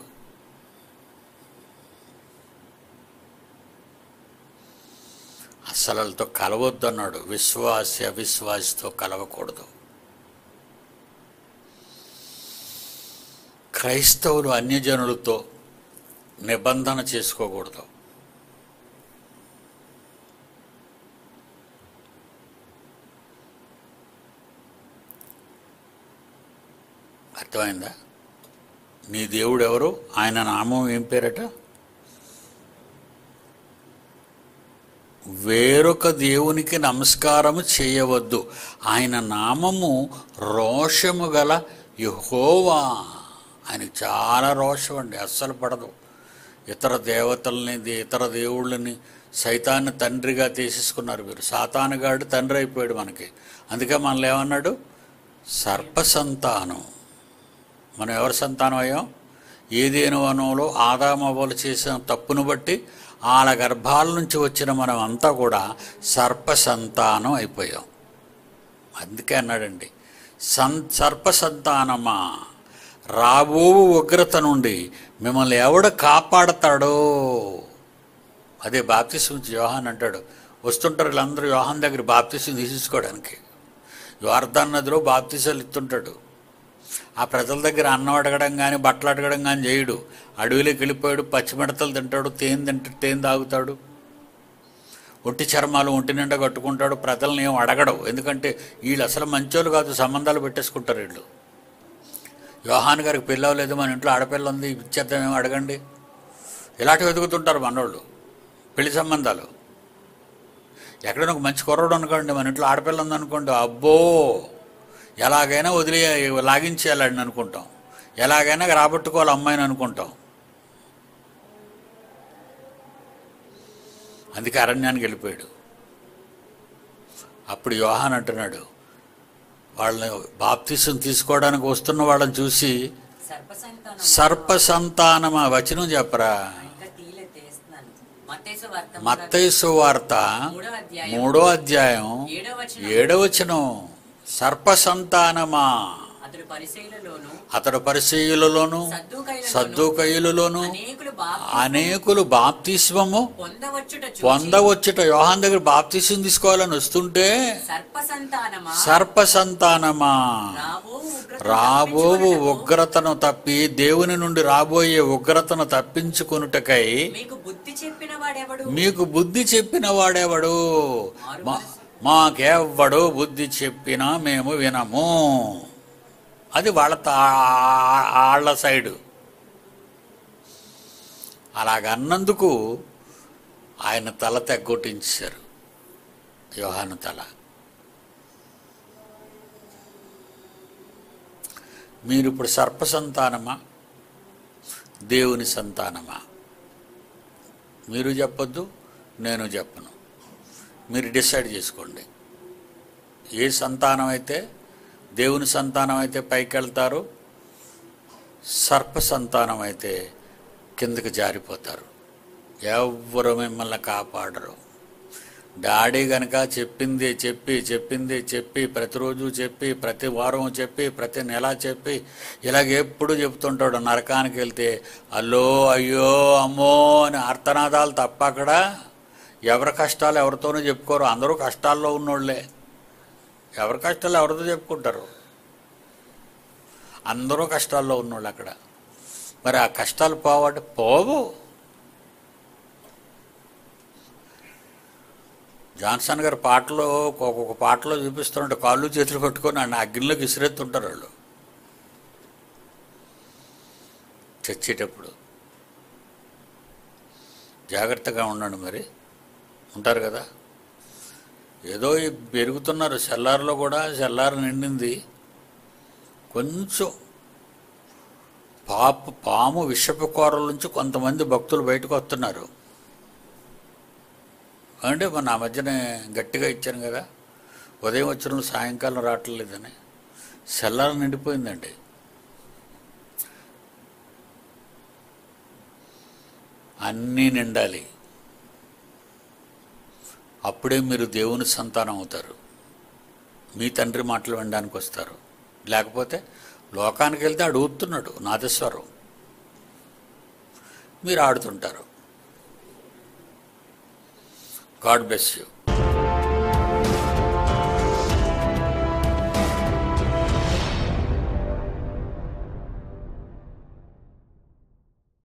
అసలతో కలవద్దు అన్నాడు. విశ్వాసి అవిశ్వాసితో కలవకూడదు. క్రైస్తవులు అన్యజనులతో నిబంధన చేసుకోకూడదు. అర్థమైందా? నీ దేవుడు ఎవరు? ఆయన నామం ఏం పేరట? వేరొక దేవునికి నమస్కారము చేయవద్దు. ఆయన నామము రోషము గల యెహోవా. ఆయనకి చాలా రోషం అండి, అస్సలు పడదు. ఇతర దేవతల్ని, ఇతర దేవుళ్ళని, సైతాన్ని తండ్రిగా తీసేసుకున్నారు మీరు. సాతానుగాడు తండ్రి అయిపోయాడు మనకి. అందుకే మనల్ని ఏమన్నాడు? సర్ప సంతానం. మనం ఎవరి సంతానం అయ్యాం? ఏదేను వనంలో ఆదాము అవ్వలు చేసిన తప్పును బట్టి వాళ్ళ గర్భాల నుంచి వచ్చిన మనం అంతా కూడా సర్ప సంతానం అయిపోయాం. అందుకే అన్నాడండి, సర్ప సంతానమా, రాబో ఉగ్రత నుండి మిమ్మల్ని ఎవడు కాపాడతాడో. అదే బాప్తిసం యోహాన్ అంటాడు. వస్తుంటారు వీళ్ళందరూ యోహాన్ దగ్గర బాప్తిసం తీసుకోవడానికి. యోర్దాను నదిలో బాప్తిసాలు ఇస్తుంటాడు. ఆ ప్రజల దగ్గర అన్నం అడగడం కానీ బట్టలు అడగడం కానీ చేయడు. అడవిలోకి వెళ్ళిపోయాడు, పచ్చిమిడతలు తింటాడు, తేనె తాగుతాడు, ఒంటి చర్మాలు ఒంటి నిండా కట్టుకుంటాడు. ప్రజల్ని ఏం అడగడు. ఎందుకంటే వీళ్ళు అసలు మంచోళ్ళు కాదు, సంబంధాలు పెట్టేసుకుంటారు వీళ్ళు. యోహాన్ గారికి పిల్ల లేదు, మన ఇంట్లో ఆడపిల్ల ఉంది, ఇచ్చేద్దాం, ఏమో అడగండి. ఇలాంటివి వెతుకుతుంటారు మనోళ్ళు, పెళ్లి సంబంధాలు. ఎక్కడైనా ఒక మంచి కుర్రోడు అనుకోండి, మన ఇంట్లో ఆడపిల్ల ఉందనుకోండి, అబ్బో ఎలాగైనా లాగించేయాలని అనుకుంటాం, ఎలాగైనా రాబట్టుకోవాలి అమ్మాయిని అనుకుంటాం. అందుకే అరణ్యానికి వెళ్ళిపోయాడు. అప్పుడు యోహాన్ అంటున్నాడు, వాళ్ళని బాప్తిసం తీసుకోవడానికి వస్తున్న వాళ్ళని చూసి, సర్ప సంతానమా, వచనం చెప్పరా? మత్తయి సువార్త 3వ అధ్యాయం 7వ వచనం. సర్ప సంతానమా, అతడు పరిసయ్యులలోను సద్దూకయ్యులలోను అనేకులు బాప్తిస్మము పొందవచ్చుట. యోహాన్ దగ్గర బాప్తిస్మం తీసుకోవాలని వస్తుంటే, సర్ప సంతానమా, రాబోవు ఉగ్రతను తప్పి, దేవుని నుండి రాబోయే ఉగ్రతను తప్పించుకొనుటకై మీకు బుద్ధి చెప్పిన వాడెవడు? మాకెవ్వడు బుద్ధి చెప్పినా మేము వినము. అది వాళ్ళ సైడు. అలాగన్నందుకు ఆయన తల తెగ్గొట్టించారు, యోహాను తల. మీరు ఇప్పుడు సర్ప సంతానమా, దేవుని సంతానమా? మీరు చెప్పొద్దు, నేను చెప్పను. మీరు డిసైడ్ చేసుకోండి. ఏ సంతానం అయితే, దేవుని సంతానం అయితే పైకి వెళ్తారు, సర్ప సంతానం అయితే కిందకి జారిపోతారు. ఎవ్వరు మిమ్మల్ని కాపాడరు. డాడీ కనుక చెప్పింది చెప్పి ప్రతిరోజు చెప్పి, ప్రతి వారం చెప్పి, ప్రతి నెల చెప్పి, ఇలాగెప్పుడు చెప్తుంటాడు. నరకానికి వెళ్తే అల్లో అయ్యో అమ్మో అని ఆర్తనాదాలు తప్ప అక్కడ ఎవరి కష్టాలు ఎవరితోనూ చెప్పుకోరు. అందరూ కష్టాల్లో ఉన్నోళ్ళే. ఎవరి కష్టాలు ఎవరితో చెప్పుకుంటారు? అందరూ కష్టాల్లో ఉన్నోళ్ళు అక్కడ. మరి ఆ కష్టాలు పోవంటే పోవు. జాన్సన్ గారు పాటలో, ఒక్కొక్క పాటలో చూపిస్తుంటే కాళ్ళు చేతులు పట్టుకొని ఆయన అగ్నిలోకి విసిరెత్తుంటారు వాళ్ళు చచ్చేటప్పుడు. జాగ్రత్తగా ఉండండి. మరి ఉంటారు కదా. ఏదో పెరుగుతున్నారు. సెల్లార్లో కూడా సెల్లార్ నిండింది. కొంచెం పాము విషపు కూరల నుంచి కొంతమంది భక్తులు బయటకు వస్తున్నారు అంటే మన ఆ మధ్యనే గట్టిగా ఇచ్చాను కదా, ఉదయం వచ్చిన సాయంకాలం రావట్లేదని. సెల్లార్ నిండిపోయిందండి. అన్నీ నిండాలి. అప్పుడే మీరు దేవుని సంతానం అవుతారు. మీ తండ్రి మాటలు వినడానికి వస్తారు. లేకపోతే లోకానికి వెళ్తే అడుగుతున్నాడు నాదస్వరం, మీరు ఆడుతుంటారు. God bless you.